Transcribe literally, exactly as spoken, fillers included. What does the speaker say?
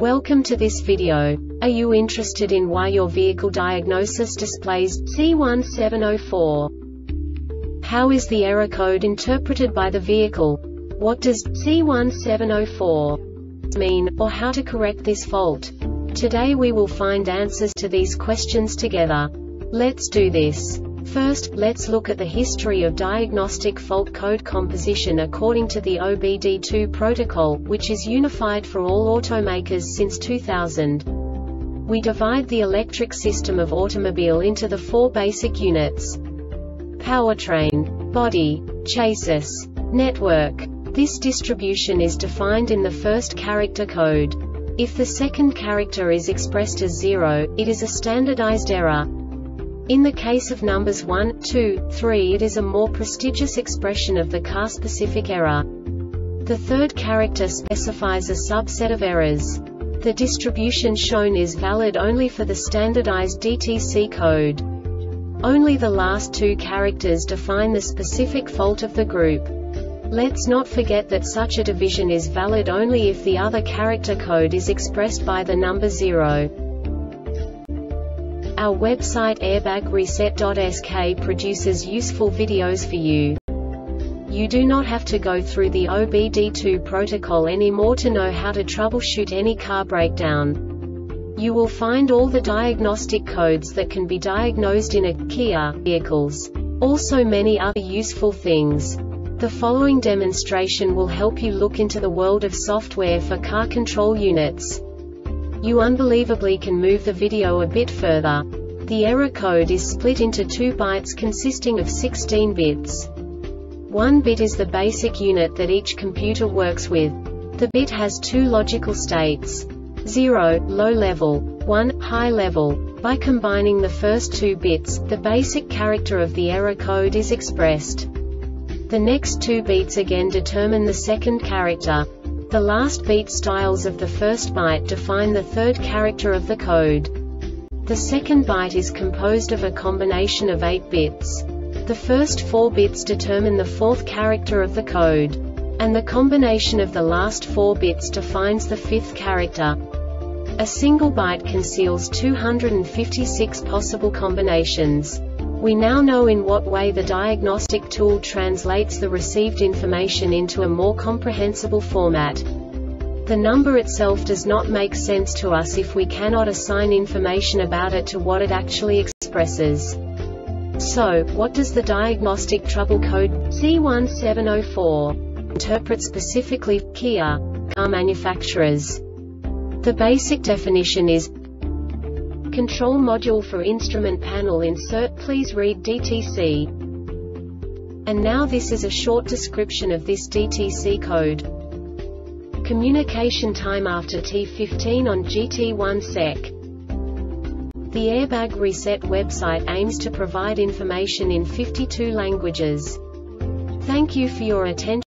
Welcome to this video. Are you interested in why your vehicle diagnosis displays C one seven zero four? How is the error code interpreted by the vehicle? What does C one seven zero four mean, or how to correct this fault? Today we will find answers to these questions together. Let's do this. First, let's look at the history of diagnostic fault code composition according to the O B D two protocol, which is unified for all automakers since two thousand. We divide the electric system of automobile into the four basic units: powertrain, body, chassis, network. This distribution is defined in the first character code. If the second character is expressed as zero, it is a standardized error. In the case of numbers one, two, three, it is a more prestigious expression of the car-specific error. The third character specifies a subset of errors. The distribution shown is valid only for the standardized D T C code. Only the last two characters define the specific fault of the group. Let's not forget that such a division is valid only if the other character code is expressed by the number zero. Our website airbag reset dot S K produces useful videos for you. You do not have to go through the O B D two protocol anymore to know how to troubleshoot any car breakdown. You will find all the diagnostic codes that can be diagnosed in a Kia vehicles. Also many other useful things. The following demonstration will help you look into the world of software for car control units. You unbelievably can move the video a bit further. The error code is split into two bytes consisting of sixteen bits. One bit is the basic unit that each computer works with. The bit has two logical states: zero, low level, one, high level. By combining the first two bits, the basic character of the error code is expressed. The next two beats again determine the second character. The last beat styles of the first byte define the third character of the code. The second byte is composed of a combination of eight bits. The first four bits determine the fourth character of the code. And the combination of the last four bits defines the fifth character. A single byte conceals two hundred fifty-six possible combinations. We now know in what way the diagnostic tool translates the received information into a more comprehensible format. The number itself does not make sense to us if we cannot assign information about it to what it actually expresses. So, what does the diagnostic trouble code C one seven zero four interpret specifically for Kia car manufacturers? The basic definition is control module for instrument panel insert. Please read D T C. And now this is a short description of this D T C code. Communication time after T fifteen on G T one sec. The Airbag Reset website aims to provide information in fifty-two languages. Thank you for your attention.